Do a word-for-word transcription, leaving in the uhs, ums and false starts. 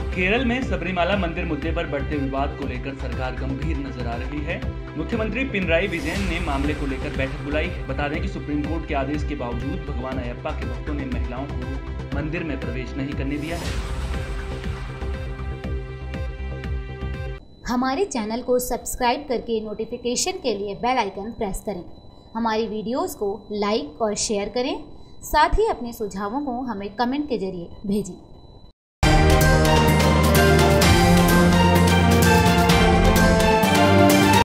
केरल में सबरीमाला मंदिर मुद्दे पर बढ़ते विवाद को लेकर सरकार गंभीर नजर आ रही है। मुख्यमंत्री पिनराई विजयन ने मामले को लेकर बैठक बुलाई। बता दें कि सुप्रीम कोर्ट के आदेश के बावजूद भगवान अयप्पा के भक्तों ने महिलाओं को मंदिर में प्रवेश नहीं करने दिया है। हमारे चैनल को सब्सक्राइब करके नोटिफिकेशन के लिए बेल आइकन प्रेस करें। हमारी वीडियोस को लाइक और शेयर करें। साथ ही अपने सुझावों को हमें कमेंट के जरिए भेजें।